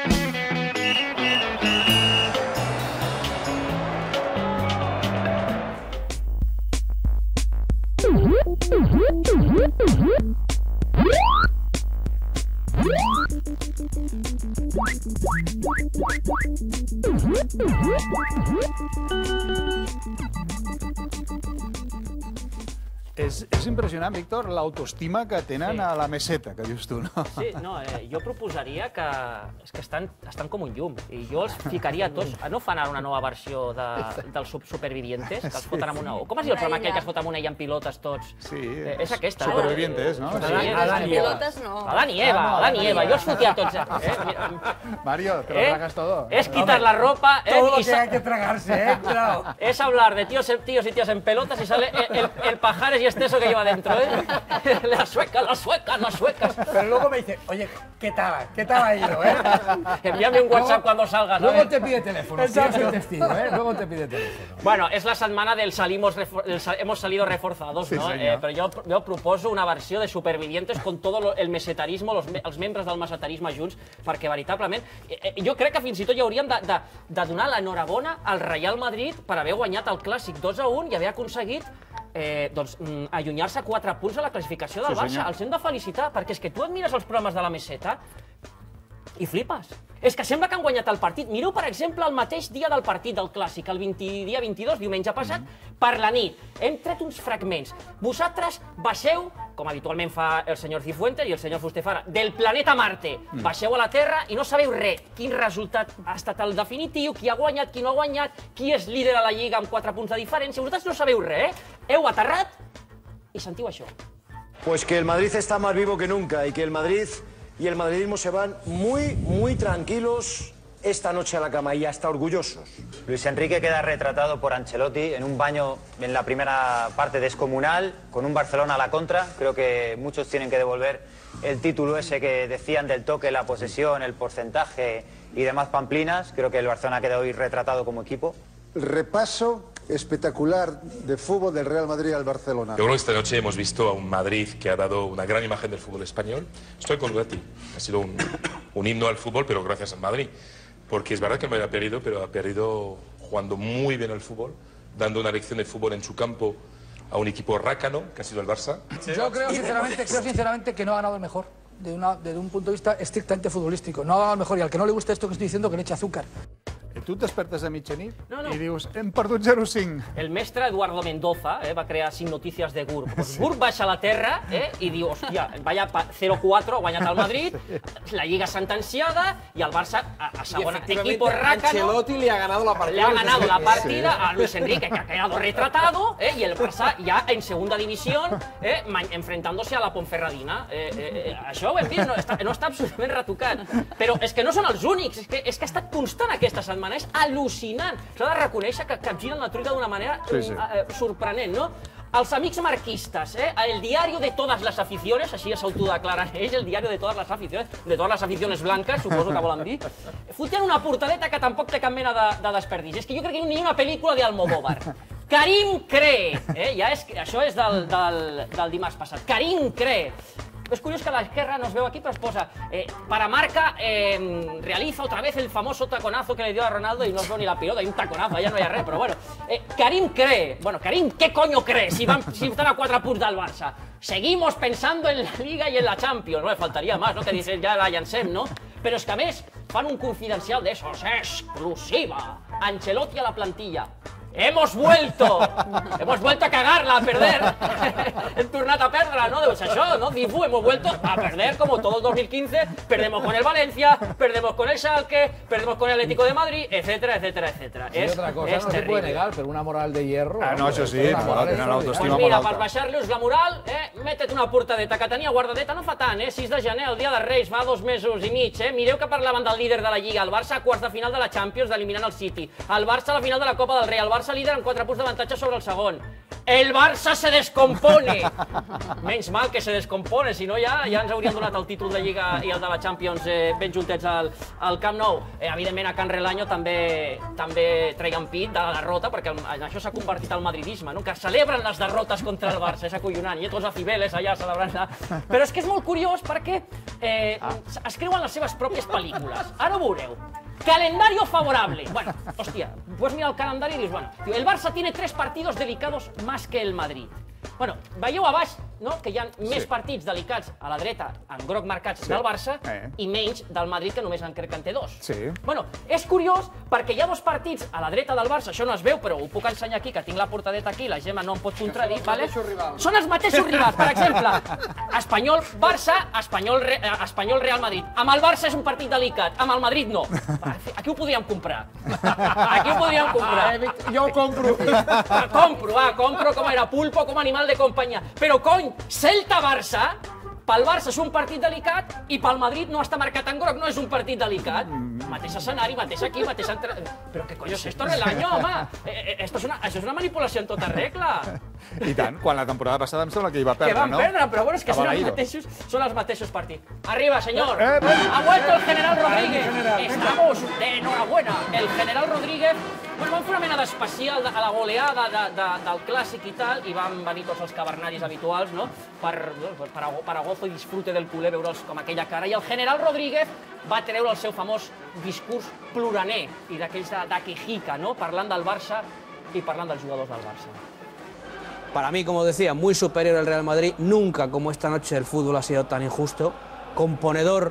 És impressionant, Víctor, l'autoestima que tenen a la meseta, que dius tu, no? Sí, no, jo proposaria que... És que estan com un llum. I jo els ficaria tots... No fan ara una nova versió dels Supervivientes, que els foten amb una... Com es diu el programa aquell que es fota amb una ella en pilotes tots? Sí. És aquesta, no? Supervivientes, no? Adán y Eva. Adán y Eva. Jo els fotia tots. Mario, te lo tragas todo. Es quitar la ropa... Todo lo que hay que tragarse, claro. Es hablar de tíos y tías en pelotas y sale el Pajares y Esteso que lleva dentro, ¿eh? Las suecas. Pero luego me dice, oye, ¿qué tal ha ido, eh? Envíame un WhatsApp cuando salgas, ¿no? Luego te pide teléfono, sí, yo soy testigo, ¿eh? Luego te pide teléfono. Bueno, és la setmana del hemos salido reforzados, ¿no? Però jo proposo una versió de Supervivientes con todo el mesetarismo, els membres del mesetarisme junts, perquè veritablement... Jo crec que fins i tot hi hauríem de donar l'enhorabona al Real Madrid per haver guanyat el Clàssic 2-1 i haver aconseguit allunyar-se 4 punts a la classificació del Barça. Els hem de felicitar, perquè és que tu et mires els programes de la meseta i flipes. És que sembla que han guanyat el partit. Mireu, per exemple, el mateix dia del partit del Clàssic, el dia 22, diumenge passat, per la nit. Hem tret uns fragments. Vosaltres baixeu, com habitualment fa el senyor Cifuentes i el senyor Fustefara, del planeta Marte. Baixeu a la Terra i no sabeu res. Quin resultat ha estat el definitiu, qui ha guanyat, qui no ha guanyat, qui és líder a la Lliga amb 4 punts de diferència. Vosaltres no sabeu res, eh? Heu aterrat i sentiu això. Pues que el Madrid está más vivo que nunca y que el Madrid y el madridismo se van muy tranquilos esta noche a la cama y hasta orgullosos. Luis Enrique queda retratado por Ancelotti en un baño en la primera parte descomunal, con un Barcelona a la contra. Creo que muchos tienen que devolver el título ese que decían del toque, la posesión, el porcentaje y demás pamplinas. Creo que el Barcelona queda hoy retratado como equipo. El repaso espectacular de fútbol del Real Madrid al Barcelona. Yo creo que esta noche hemos visto a un Madrid que ha dado una gran imagen del fútbol español. Estoy con Gatti. Ha sido un himno al fútbol, pero gracias al Madrid. Porque es verdad que el Madrid ha perdido, pero ha perdido jugando muy bien al fútbol, dando una lección de fútbol en su campo a un equipo rácano, que ha sido el Barça. Yo creo sinceramente que no ha ganado el mejor, desde un punto de vista estrictamente futbolístico. No ha ganado el mejor, y al que no le gusta esto que estoy diciendo, que le eche azúcar. Tu et despertes a mitjanit i dius, hem perdut 0-5. El mestre Eduardo Mendoza va crear 5 notícies de GURB. GURB baixa a la terra i diu, hòstia, vaya 0-4, ha guanyat el Madrid, la Lliga sentenciada i el Barça a segona equipo rácano. Ancelotti le ha ganado la partida. Le ha ganado la partida a Luis Enrique, que ha quedado retratado, y el Barça ya en segunda división, enfrentándose a la Ponferradina. Això ho hem vist, no està absolutament retocat. Però és que no són els únics, és que ha estat constant aquesta setmana. És al·lucinant. S'ha de reconèixer que capgiren la truita d'una manera sorprenent, no? Els amics marquistes, el diario de todas las aficiones, així s'autodeclaren ells, el diario de todas las aficiones blancas, suposo que volen dir, foten una portadeta que tampoc té cap mena de desperdici. És que jo crec que ni una pel·lícula d'Almodóvar. Karim cree, això és del dimarts passat, Karim cree. Es curioso que a la izquierda nos veo aquí, pero es posa. Para Marca realiza otra vez el famoso taconazo que le dio a Ronaldo y no es ni la pilota, hay un taconazo, ya no hay res, pero bueno. Karim cree. Bueno, Karim, ¿qué coño cree si están a 4 punts del Barça? Seguimos pensando en la Liga y en la Champions, no le faltaría más, ¿no? Que dicen ya la llancem, ¿no? Però és que a més fan un confidencial de esos, exclusiva. Ancelotti a la plantilla. ¡Hemos vuelto! ¡Hemos vuelto a cagarla, a perder! Hem tornat a perdre, ¿no? Pues això, ¿no? Difu, hemos vuelto a perder como todo el 2015. Perdemos con el Valencia, perdemos con el Schalke, perdemos con el Atlético de Madrid, etcétera, etcétera, etcétera. Y otra cosa no se puede negar, pero una moral de hierro... No, això sí, tenen l'autoestima molt alta. Pues mira, per baixar-los la moral, métet una portadeta que tenia guardadeta no fa tant, 6 de gener, el dia dels Reis, fa 2 mesos i mig, Mireu que parlaven del líder de la Lliga, el Barça a quarts de final de la Champions eliminant el City, el Barça a la final de la Copa del Rei, el Barça líder amb 4 punts d'avantatge sobre el segon. El Barça se descompone! Menys mal que se descompone, si no ja ens haurien donat el títol de Lliga i el de la Champions ben juntets al Camp Nou. Evidentment, a Can Relaño també treien pit de la derrota, perquè en això s'ha convertit el madridisme, que celebren les derrotes contra el Barça, és acollonant, i tots a Cibeles allà celebrant-la. Però és que és molt curiós perquè escriuen les seves pròpies pel·lícules. Ara ho veureu. Calendario favorable. Bueno, hostia, pues mira el calendario y dius, bueno, el Barça tiene 3 partidos dedicados más que el Madrid. Bueno, veieu a baix que hi ha més partits delicats a la dreta, en groc marcats, del Barça, i menys del Madrid, que només crec que en té 2. Bueno, és curiós perquè hi ha 2 partits a la dreta del Barça, això no es veu, però ho puc ensenyar aquí, que tinc la portadeta aquí, la Gemma no em pot contradir, són els mateixos rivals. Per exemple, Espanyol-Barça, Espanyol-Real Madrid. Amb el Barça és un partit delicat, amb el Madrid no. Aquí ho podríem comprar. Aquí ho podríem comprar. Jo ho compro. Compro com era pulpo, com animal de companyia. Però, cony, Celta-Barça, pel Barça és un partit delicat i pel Madrid no està marcat en groc, no és un partit delicat. Mateix escenari, mateix aquí, mateix... Però què coño és esto, Relaño, home? Això és una manipulació en tota regla. I tant, quan la temporada passada em sembla que hi va perdre, no? Que van perdre, però bueno, és que són els mateixos partits. Arriba, senyor. Ha vuelto el general Rodríguez. Estamos de enhorabuena. El general Rodríguez... Bueno, van fer una mena d'especial a la goleada del clàssic i tal, i van venir tots els cavernaris habituals, no?, per a gozo i disfrute del culer, veure'ls com aquella cara. I el general Rodríguez va treure el seu famós discurs ploraner i d'aquells de quejica, no?, parlant del Barça i parlant dels jugadors del Barça. Para mí, como decía, muy superior al Real Madrid. Nunca como esta noche el fútbol ha sido tan injusto. Componedor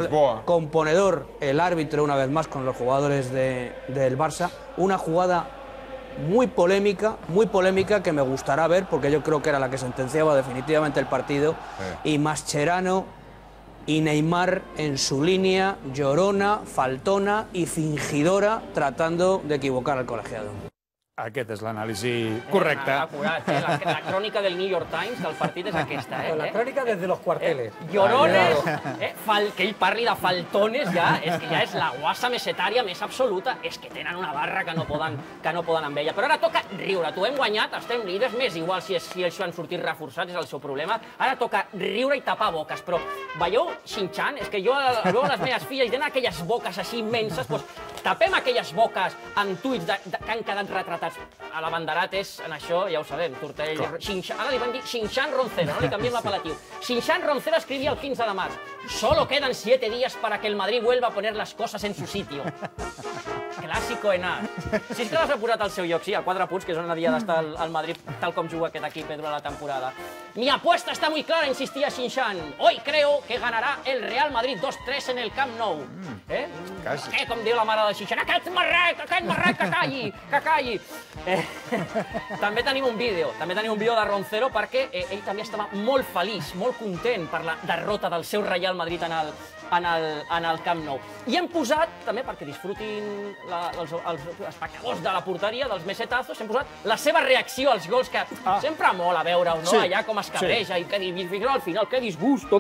el árbitro una vez más con los jugadores del Barça. Una jugada muy polémica que me gustará ver porque yo creo que era la que sentenciaba definitivamente el partido. Y Mascherano y Neymar en su línea llorona, faltona y fingidora tratando de equivocar al colegiado. Aquest és l'anàlisi correcta. La crònica del New York Times del partit és aquesta. La crònica des de los cuarteles. Llorones, que ell parli de faltones ja, és que ja és la guassa mesetària més absoluta. És que tenen una barra que no poden amb ella. Però ara toca riure. T'ho hem guanyat, estem líders, m'és igual si això han sortit reforçats, és el seu problema. Ara toca riure i tapar boques. Però veieu, Shin-chan, és que jo veu les meves filles i tenen aquelles boques així immenses, doncs tapem aquelles boques amb tuits que han quedat retratats. A l'abanderat és, en això, ja ho sabem, Tortell... Ara li van dir Shin-chan Roncero, no li canviem l'apel·latiu. Shin-chan Roncero escrivia el 15 de març: solo quedan 7 días para que el Madrid vuelva a poner las cosas en su sitio. Clàssico en A. Si és que l'has posat al seu lloc, sí, a 4 punts, que és on havia d'estar el Madrid, tal com juga aquest equip durant la temporada. Mi apuesta está muy clara, insistía Shin-chan. Hoy creo que ganará el Real Madrid 2-3 en el Camp Nou. Com diu la mare de Shin-chan, aquest marrec, que calli. També tenim un vídeo de Roncero perquè ell també estava molt feliç, molt content per la derrota del seu Real Madrid en el Camp Nou. I hem posat, també perquè disfrutin els espectadors de la porteria, dels mesetazos, hem posat la seva reacció als gols, que sempre mola veure-ho, no? Allà com es cabreja i al final, que disgusto.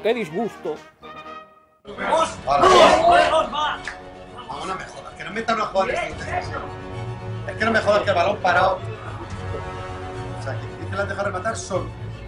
No me jodas, que no metan una jugada de es que no me jodas que el balón parado. O sea, que las deja rematar solo.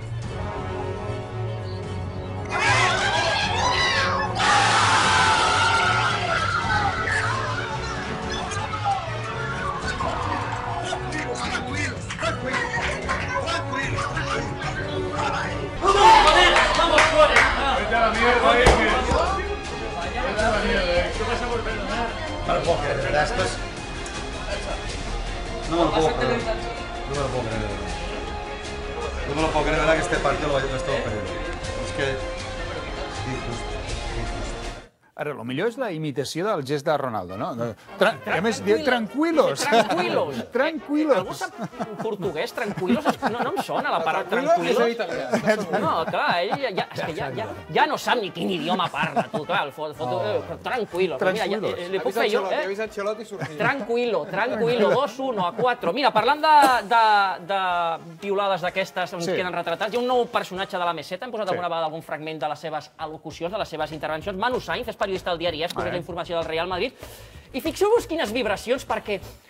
¡Vamos, Suárez! ¡Vete a la mierda, ¡vete a la mierda! ¿Qué pasa por perdonar? No lo puedo creer, de verdad, esto es... No me lo puedo creer. No me lo puedo creer, de verdad. No me lo puedo creer, de verdad, que este partido lo estamos perdiendo. És que... Injusto. Ara, el millor és la imitació del gest de Ronaldo, no? A més, diu tranquilos. Tranquilos. Algú sap portuguès? Tranquilos? No em sona la paraula tranquilos. No, clar, ell ja no sap ni quin idioma parla, tu, clar. Tranquilos. Li puc fer jo, Tranquilo, 2-1 a 4. Mira, parlant de piulades d'aquestes on queden retratats, hi ha un nou personatge de la meseta, hem posat alguna vegada algun fragment de les seves al·locucions, de les seves intervencions. Manu Sainz és periodista del diari ES, coneix la informació del Real Madrid. I fixeu-vos quines vibracions, perquè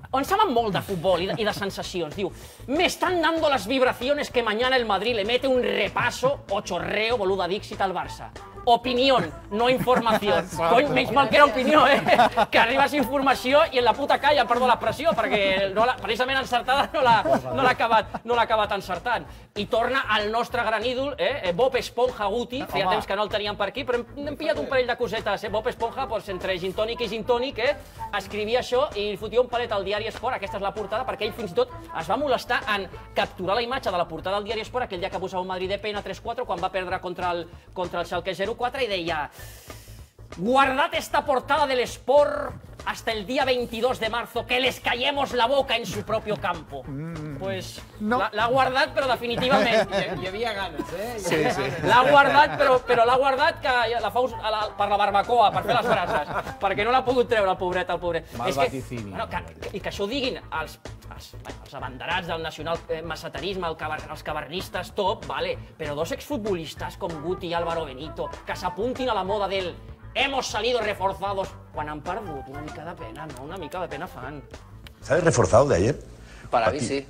on saben molt de futbol i de sensacions, diu, me están dando las vibraciones que mañana el Madrid le mete un repaso o chorreo, boluda Dixit al Barça. Opinión, no informació. Cony, menys mal que era opinió, que arribes informació i en la puta calla, perdó l'expressió, perquè precisament encertada no l'ha acabat encertant. I torna al nostre gran ídol, Bob Esponja Guti, feia temps que no el teníem per aquí, però hem pillat un parell de cosetes. Bob Esponja, entre gin tònic i gin tònic, escrivia això i fotia un palet al diari Esport, aquesta és la portada, perquè ell fins i tot es va molestar en capturar la imatge de la portada del diari Esport aquell dia que posava un Madrid de pena 3-4 quan va perdre contra el Schalke 0-4 i deia: guardad esta portada del Sport hasta el día 22 de marzo, que les callemos la boca en su propio campo. Pues l'ha guardat, però definitivament. Hi havia ganes, Sí. L'ha guardat, però l'ha guardat que la fa per la barbacoa, per fer les brases, perquè no l'ha pogut treure, el pobret, Mal vaticini. I que això ho diguin els abanderats del nacional massaterisme, els cavernistes top, però dos exfutbolistes com Guti i Álvaro Benito, que s'apuntin a la moda del hemos salido reforzados, quan han perdut, una mica de pena, no? Una mica de pena fan. ¿Sabes reforzado de ayer? Para mí sí.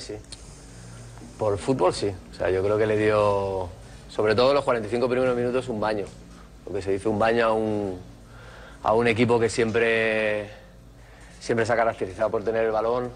Por fútbol sí. O sea, yo creo que le dio, sobre todo los 45 primeros minutos, un baño. Lo que se dice, un baño a un equipo que siempre se ha caracterizado por tener el balón,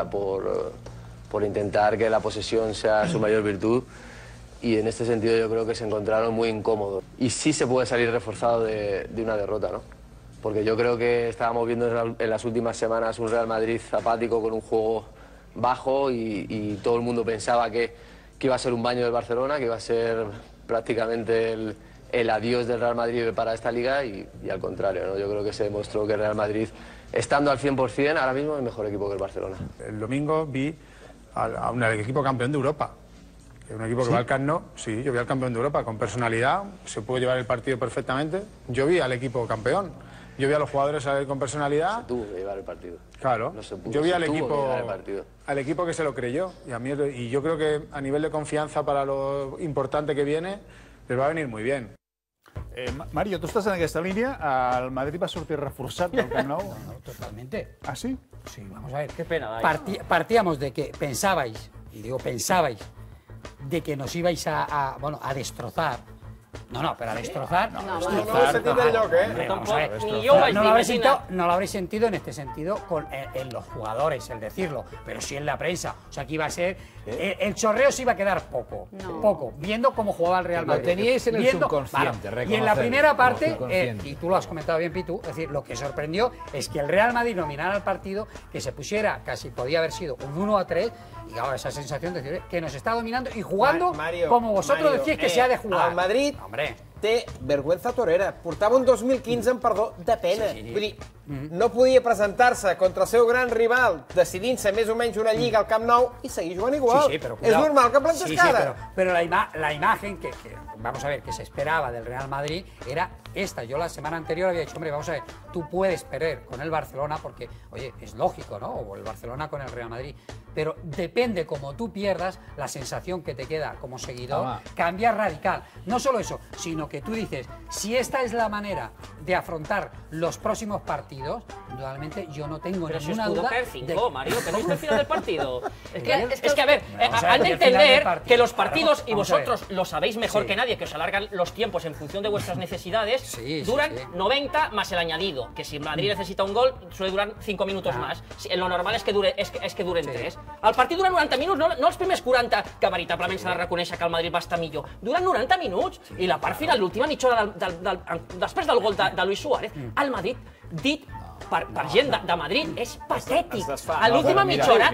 por intentar que la posesión sea su mayor virtud. Y en este sentido yo creo que se encontraron muy incómodos. Y sí se puede salir reforzado de una derrota, ¿no? Porque yo creo que estábamos viendo en las últimas semanas un Real Madrid apático con un juego bajo y todo el mundo pensaba que iba a ser un baño del Barcelona, que iba a ser prácticamente el adiós del Real Madrid para esta liga y al contrario, ¿no? Yo creo que se demostró que el Real Madrid, estando al 100%, ahora mismo es mejor equipo que el Barcelona. El domingo vi al equipo campeón de Europa. Un equipo que va al Camp Nou, sí, yo vi al campeón de Europa con personalidad, se puede llevar el partido perfectamente. Yo vi al equipo campeón, yo vi a los jugadores con personalidad. Se tuvo que llevar el partido. Claro, no se pudo, yo vi al equipo que se lo creyó y yo creo que a nivel de confianza para lo importante que viene les va a venir muy bien. Mario, tu estàs en aquesta línia. El Madrid va sortir reforçat del Camp Nou? No, totalmente. ¿Ah, sí? Sí, vamos a ver. Qué pena, Dai. Partíamos de que pensabais, y digo pensabais, de que nos ibais a destrozar. No, pero a destrozar... No ho sentit enlloc, No lo habréis sentido en este sentido en los jugadores, el decirlo, pero sí en la prensa. O sea, que iba a ser... El chorreo se iba a quedar poco, viendo cómo jugaba el Real Madrid. Lo teníais en el subconsciente, y en la primera parte, y tú lo has comentado bien, Pitu, es decir, lo que sorprendió es que el Real Madrid nominara al partido, que se pusiera, casi podía haber sido un 1-3, y ahora esa sensación de decir que nos está dominando y jugando como vosotros decís que se ha de jugar. El Madrid té vergüenza torera. Portava un 2015 amb perdó de pena. Vull dir, no podia presentar-se contra el seu gran rival decidint-se més o menys una lliga al Camp Nou i seguir jugant igual. És normal que plantes cara. Pero la imagen que, vamos a ver, que se esperaba del Real Madrid era esta. Yo la semana anterior había dicho, hombre, vamos a ver, tú puedes perder con el Barcelona porque, oye, es lógico, ¿no? O el Barcelona con el Real Madrid. Pero depende como tú pierdas, la sensación que te queda como seguidor cambia radical. No solo eso, sino que tú dices, si esta es la manera de afrontar los próximos partidos, indudablemente yo no tengo ninguna duda. Pero si os pudo caer 5, Mario, que no viste el final del partido. Es que a ver, han de entender que los partidos, y vosotros lo sabéis mejor que nadie, que os alargan los tiempos en función de vuestras necesidades, duran 90 más el añadido, que si Madrid necesita un gol, suele durar 5 minutos más. Lo normal es que duren 3. El partit dura 90 minuts, no els primers 40, que veritablement s'ha de reconèixer que el Madrid va estar millor. Duren 90 minuts, i la part final, l'última mitja hora després del gol de Luis Suárez, el Madrid, dit per gent de Madrid, és patètic. A l'última mitja hora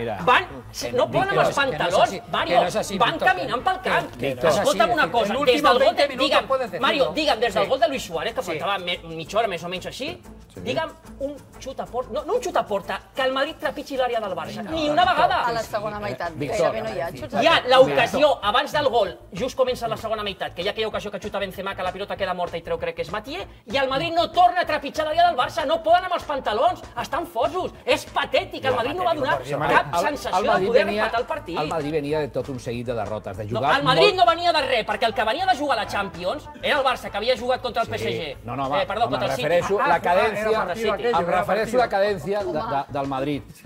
no poden amb els pantalons, Mario, van caminant pel camp. Escolta'm una cosa, des del gol de... Mario, digue'm, des del gol de Luis Suárez, que faltava mitja hora més o menys així, digue'm un xut a porta, no un xut a porta, que el Madrid trepitgi l'àrea del Barça, ni una vegada. A la segona meitat, gairebé no hi ha xuts. Hi ha l'ocasió, abans del gol, just comença la segona meitat, que hi ha aquella ocasió que xuta Benzema, que la pilota queda morta i treu, crec que és Mathieu, i el Madrid no torna a trepitjar l'àrea del Barça, no poden amb els pantalons, estan fosos, és patètic, el Madrid no va donar cap sensació de poder empatar el partit. El Madrid venia de tot un seguit de derrotes, de jugar... El Madrid no venia de res, perquè el que venia de jugar a la Champions era el Barça, que havia jugat contra el PSG. Perdó, contra el City. Em refereixo a la cadència del Madrid.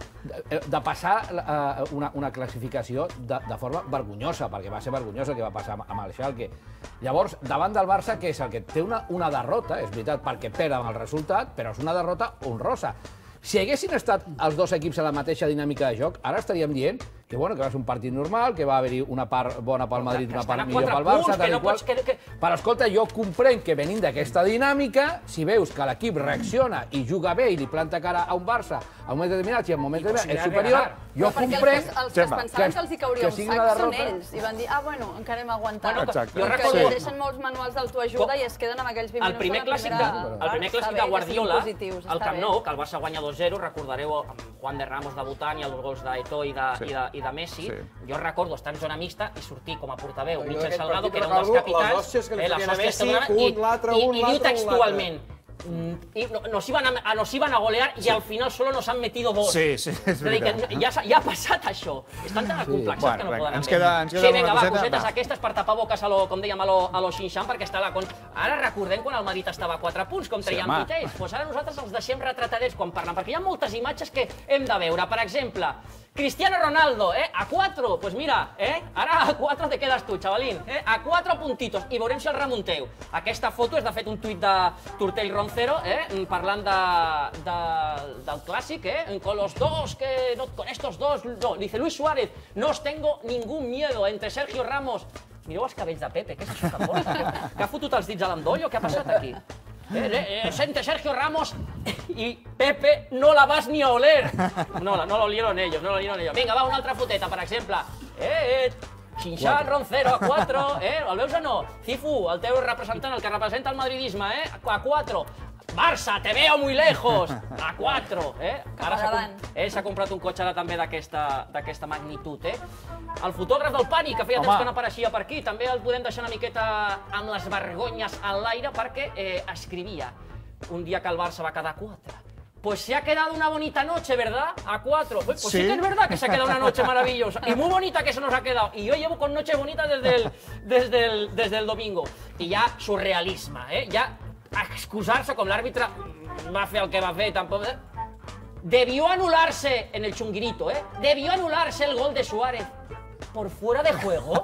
de passar una classificació de forma vergonyosa, perquè va ser vergonyosa el que va passar amb el Schalke. Llavors, davant del Barça, que és el que té una derrota, és veritat, perquè perd amb el resultat, però és una derrota honrosa. Si haguessin estat els dos equips a la mateixa dinàmica de joc, ara estaríem dient que va ser un partit normal, que va haver-hi una part bona pel Madrid i una part millor pel Barça, tal i qual. Però, escolta, jo comprenc que venint d'aquesta dinàmica, si veus que l'equip reacciona i juga bé i li planta cara a un Barça a un moment determinat i en un moment determinat és superior, jo comprenc els que es pensaven que els hi cauria un sac són ells. I van dir, bueno, encara hem aguantat. Perquè llegeixen molts manuals d'autoajuda i es queden amb aquells 20 minuts de la primera... El primer clàssic de Guardiola, al Camp Nou, que el Barça guanya 2-0, recordareu amb Juan de Ramos debutant i els gols d'Eto'o i de Messi. Jo recordo estar en zona mixta i sortir com a portaveu Michel Salgado, que era un dels capitans, les hòsties i diu textualment: nos iban a golear y al final solo nos han metido 2. Sí, és veritat. Ja ha passat això. Estan tan acomplexats que no poden ens queda sí, vinga, va, cosetes aquestes per tapar boques, com dèiem, a lo Xinxan, perquè està la... Ara recordem quan el Madrid estava a 4 punts, com traiem tutells. Doncs ara nosaltres els deixem retratadets quan parlen, perquè hi ha moltes imatges que hem de veure. Per exemple, Cristiano Ronaldo, a 4, pues mira, ara a 4 te quedes tu, chavalín, a 4 puntitos, i veurem si el remunteu. Aquesta foto és de fet un tuit de Tortell Roncero, parlant del clàssic, con los dos, con estos dos, dice Luis Suárez, no os tengo ningún miedo, entre Sergio Ramos... Mireu els cabells de Pepe, què és això que posa? Que ha fotut els dits a l'endoll o què ha passat aquí? Entre Sergio Ramos y Pepe no la vas ni a oler. No lo olieron ellos, Vinga, va, una altra foteta, per exemple. Xinxan, Roncero, a 4, el veus o no? Cifu, el teu representant, el que representa el madridisme, a 4. Barça, te veo muy lejos, a 4. Ara s'ha comprat un cotxe ara també d'aquesta magnitud. El fotògraf del Pànic, que feia temps que no apareixia per aquí, també el podem deixar una miqueta amb les vergonyes en l'aire perquè escrivia un dia que el Barça va quedar a 4. Pues se ha quedado una bonita noche, ¿verdad? A 4. Pues sí que es verdad que se ha quedado una noche maravillosa. Y muy bonita que se nos ha quedado. Y yo llevo con noches bonitas desde el domingo. I ja surrealisme, ja excusar-se com l'àrbitre va fer el que va fer, tampoc... Debió anularse, en el chunguirito, debió anularse el gol de Suárez por fuera de juego.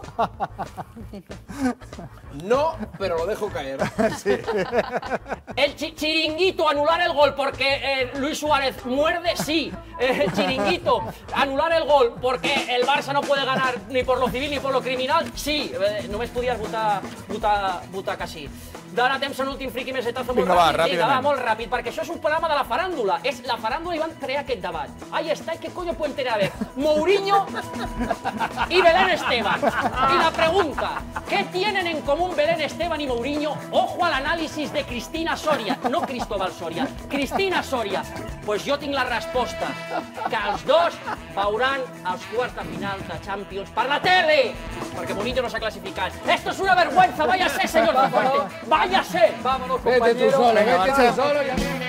No, pero lo dejo caer. Sí. El chiringuito, anular el gol porque Luis Suárez muerde, sí. Chiringuito, anular el gol porque el Barça no puede ganar ni por lo civil ni por lo criminal, sí. Només podies votar que sí. D'ara temps en l'últim friqui mesetazo molt ràpid. Vinga, va, molt ràpid, perquè això és un programa de la faràndula. És la faràndula i van crear aquest debat. Ahí está, ¿qué coño pueden tener a ver? Mourinho y Belén Esteban. Y la pregunta, ¿qué tienen en común Belén Esteban y Mourinho? Ojo al análisis de Cristina Soria, no Cristóbal Soria, Cristina Soria. Pues jo tinc la resposta, que els dos veuran els quarts de final de Champions per la tele, perquè Mourinho no s'ha classificat. Esto es una vergüenza, vaya ser, señor Cifuentes, vaya ser. Vámonos, compañeros. Vete tú solo,